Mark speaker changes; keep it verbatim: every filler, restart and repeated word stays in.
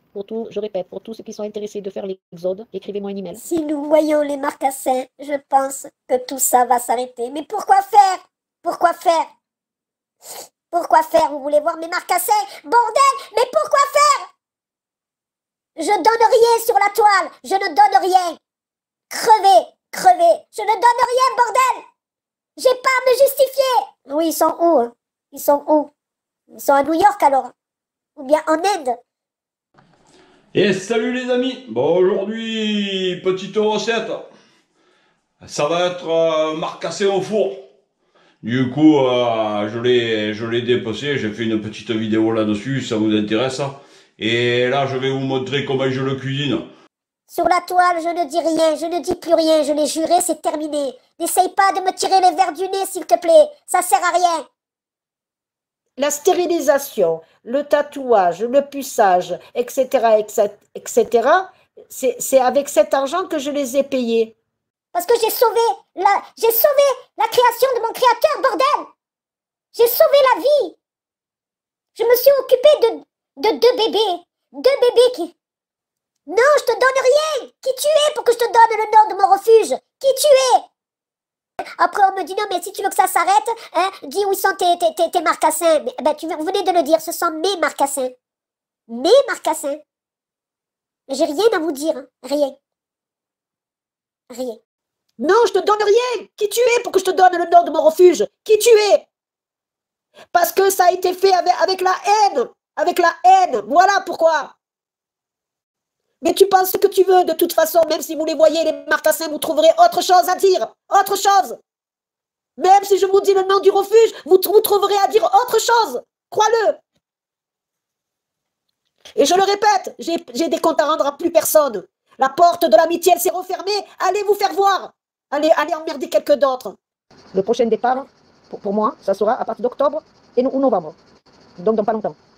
Speaker 1: Pour tout, je répète, pour tous ceux qui sont intéressés de faire l'exode, écrivez-moi un email.
Speaker 2: Si nous voyons les marcassins, je pense que tout ça va s'arrêter. Mais pourquoi faire? Pourquoi faire? Pourquoi faire? Vous voulez voir mes marcassins? Bordel! Mais pourquoi faire? Je donne rien sur la toile. Je ne donne rien. Crevez, crevez. Je ne donne rien, bordel! J'ai pas à me justifier. Oui, ils sont où? Hein? Ils sont où? Ils sont à New York alors? Ou bien en Inde?
Speaker 3: Et salut les amis. Bon, aujourd'hui, petite recette. Ça va être euh, marcassé au four. Du coup, euh, je l'ai je l'ai dépecé, j'ai fait une petite vidéo là-dessus, si ça vous intéresse. Et là, je vais vous montrer comment je le cuisine.
Speaker 2: Sur la toile, je ne dis rien, je ne dis plus rien, je l'ai juré, c'est terminé. N'essaye pas de me tirer les verres du nez, s'il te plaît, ça sert à rien.
Speaker 1: La stérilisation, le tatouage, le puçage, et cetera, et cetera, c'est avec cet argent que je les ai payés.
Speaker 2: Parce que j'ai sauvé la, j'ai sauvé la création de mon créateur, bordel. J'ai sauvé la vie. Je me suis occupée de, de deux bébés, deux bébés qui... Non, je te donne rien. Qui tu es pour que je te donne le nom de mon refuge? Qui tu es? Après, on me dit, non, mais si tu veux que ça s'arrête, hein, dis où sont tes, tes, tes, tes marcassins. Mais, ben, tu vous venez de le dire, ce sont mes marcassins. Mes marcassins. J'ai rien à vous dire, hein. Rien. Rien.
Speaker 1: Non, je te donne rien. Qui tu es pour que je te donne le nom de mon refuge? Qui tu es? Parce que ça a été fait avec, avec la haine. Avec la haine. Voilà pourquoi. Mais tu penses ce que tu veux, de toute façon, même si vous les voyez, les marcassins, vous trouverez autre chose à dire. Autre chose. Même si je vous dis le nom du refuge, vous, vous trouverez à dire autre chose. Crois-le. Et je le répète, j'ai des comptes à rendre à plus personne. La porte de l'amitié, elle s'est refermée. Allez vous faire voir. Allez, allez emmerder quelqu'un d'autre. Le prochain départ, pour, pour moi, ça sera à partir d'octobre et ou novembre. Donc dans pas longtemps.